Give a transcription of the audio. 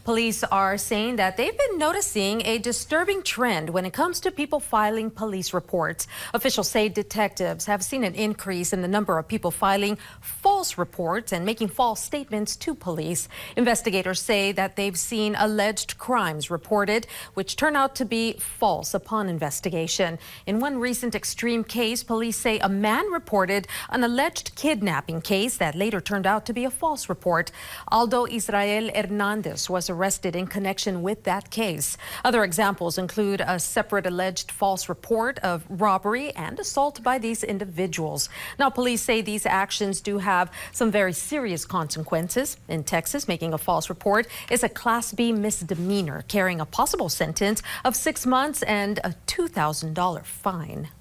Police are saying that they've been noticing a disturbing trend when it comes to people filing police reports. Officials say detectives have seen an increase in the number of people filing false reports and making false statements to police. Investigators say that they've seen alleged crimes reported, which turn out to be false upon investigation. In one recent extreme case, police say a man reported an alleged kidnapping case that later turned out to be a false report. Aldo Israel Hernandez was arrested in connection with that case. Other examples include a separate alleged false report of robbery and assault by these individuals. Now, police say these actions do have some very serious consequences. In Texas, making a false report is a Class B misdemeanor, carrying a possible sentence of 6 months and a $2,000 fine.